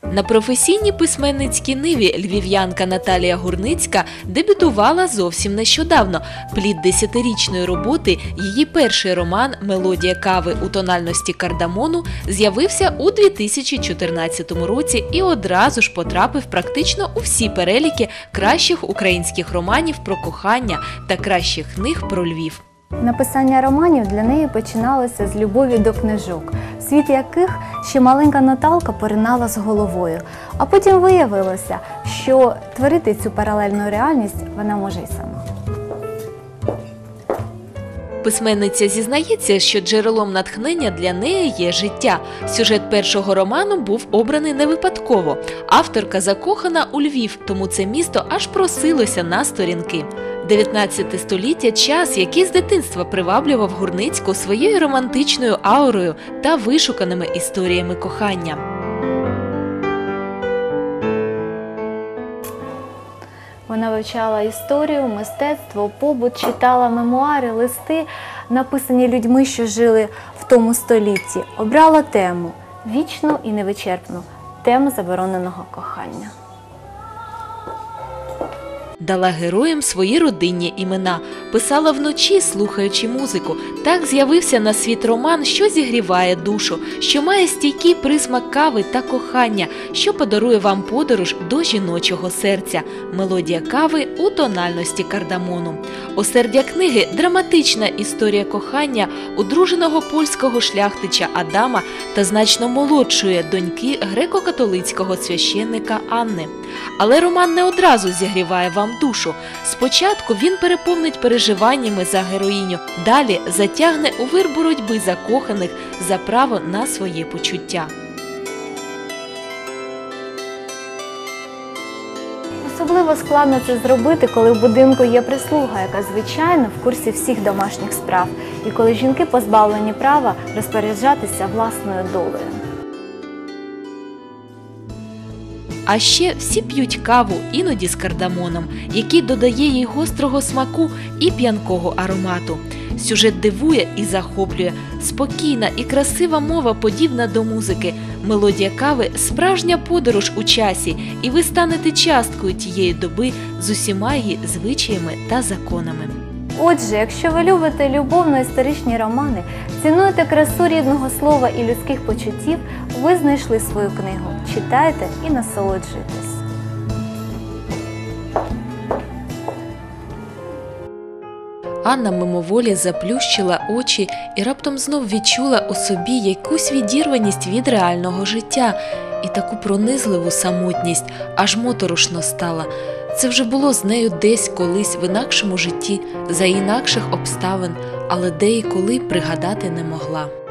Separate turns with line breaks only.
На професійній письменницькій ниві львів'янка Наталія Гурницька дебютувала зовсім нещодавно. Плід 10-річної роботи, її перший роман «Мелодія кави у тональності кардамону» з'явився у 2014 році і одразу ж потрапив практично у всі переліки кращих українських романів про кохання та кращих книг про Львів.
Написання романів для неї починалося з любові до книжок, в світ яких ще маленька Наталка поринала з головою. А потім виявилося, що творити цю паралельну реальність вона може й сама.
Письменниця зізнається, що джерелом натхнення для неї є життя. Сюжет першого роману був обраний не випадково. Авторка закохана у Львів, тому це місто аж просилося на сторінки. 19 століття – час, який з дитинства приваблював Гурницьку своєю романтичною аурою та вишуканими історіями кохання.
Вона вивчала історію, мистецтво, побут, читала мемуари, листи, написані людьми, що жили в тому столітті. Обрала тему – вічну і невичерпну – тему забороненого кохання.
Дала героям свої родинні імена, писала вночі, слухаючи музику. Так з'явився на світ роман, що зігріває душу, що має стійкий присмак кави та кохання, що подарує вам подорож до жіночого серця. «Мелодія кави у тональності кардамону». Осердя книги – драматична історія кохання одруженого польського шляхтича Адама та значно молодшої доньки греко-католицького священника Анни. Але роман не одразу зігріває вам душу. Спочатку він переповнить переживаннями за героїню, далі затягне у вир боротьби закоханих за право на своє почуття.
Особливо складно це зробити, коли в будинку є прислуга, яка, звичайно, в курсі всіх домашніх справ, і коли жінки позбавлені права розпоряджатися власною долею.
А ще всі п'ють каву, іноді з кардамоном, який додає їй гострого смаку і п'янкого аромату. Сюжет дивує і захоплює. Спокійна і красива мова подібна до музики. «Мелодія кави» – справжня подорож у часі, і ви станете часткою тієї доби з усіма її звичаями та законами.
Отже, якщо ви любите любовно-історичні романи, цінуєте красу рідного слова і людських почуттів, ви знайшли свою книгу. Читайте і насолоджуйтесь.
Анна мимоволі заплющила очі і раптом знов відчула у собі якусь відірваність від реального життя і таку пронизливу самотність, аж моторошно стало. Це вже було з нею десь колись в інакшому житті, за інакших обставин, але де і коли пригадати не могла.